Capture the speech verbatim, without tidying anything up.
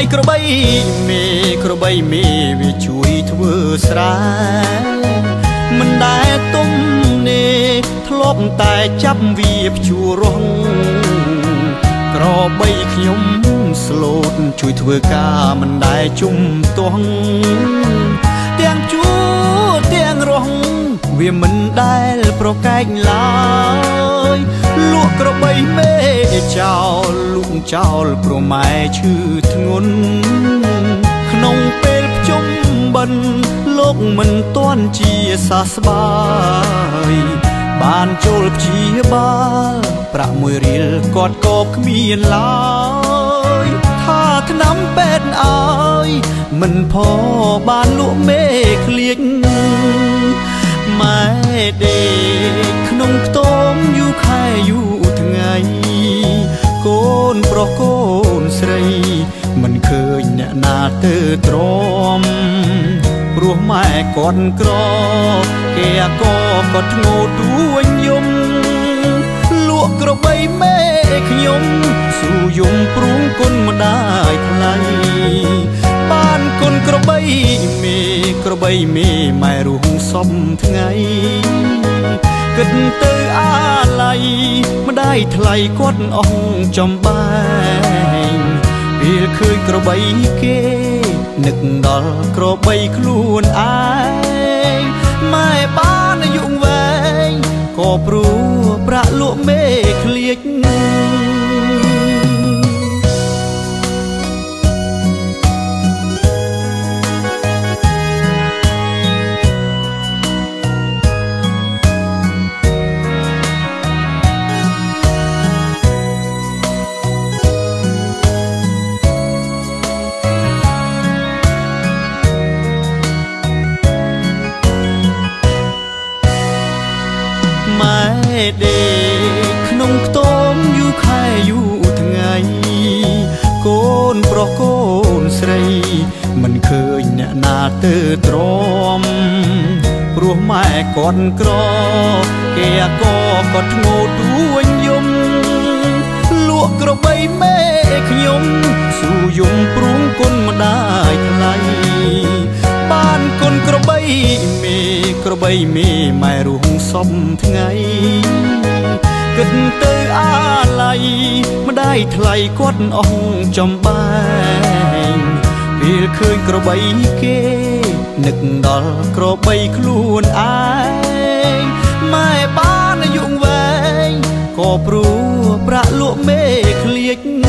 ក្របីមេក្របីមេវាជួយធ្វើស្រែមិនដែលទុំនេធ្លាប់តែចាប់វាភ្ជួររងក្របីខ្ញុំស្លូតជួយធ្វើការមិនដែលជុំទាស់ទាំងជួទាំងរងវាមិនដែលប្រកែកឡើយលក់ក្របីមេចោលលក់ចោលព្រម៉ែឈឺធ្ងន់ក្នុងពេលភ្ជុំបិណ្ឌលោកមិនទាន់ជាសះស្បើយបានចូលព្យាបាលប្រាក់មួយរៀលគាត់ក៏គ្មានឡើយថាថ្នាំពេទ្យអើយមិនផបានលក់មេឃ្លៀចម៉ែដេកក្នុងខ្ទមយូរខែយូរថ្ងៃកូនប្រុសកូនស្រីមិនឃើញអ្នកណាទៅទ្រាំព្រោះម៉ែគាត់ក្រគេក៏គាត់ធ្ងោទួញយំលក់ក្របីមេខ្ញុំស៊ូយំព្រួងគុណម្ដាយថ្លៃបានគុណក្របីមេក្របីមេម៉ែរស់សំថ្ងៃគិតទៅអាឡ័យម្ដាយថ្លៃគាត់អស់ចំបែងពេលឃើញក្របីគេនឹកដល់ក្របីខ្លួនឯងម៉ែបានអាយុវែងក៏ព្រោះប្រាក់លក់មេឃ្លៀចដេកក្នុងខ្ទមយូរខែយូរថ្ងៃកូនប្រុសកូនស្រីមិនឃើញអ្នកណាទៅទ្រាំព្រោះម៉ែគាត់ក្រគេក៏គាត់ធ្ងោទួញយំលក់ក្របីមេខ្ញុំស៊ូយំព្រួងគុណម្ដាយថ្លៃបានគុណក្របីមេក្របីមេម៉ែរស់សំថ្ងៃគិតទៅអាឡ័យម្ដាយថ្លៃគាត់អស់ចំបែងពេលឃើញក្របីគេនឹកដល់ក្របីខ្លួនឯងម៉ែបានអាយុវែងក៏ព្រោះប្រាក់លក់មេឃ្លៀច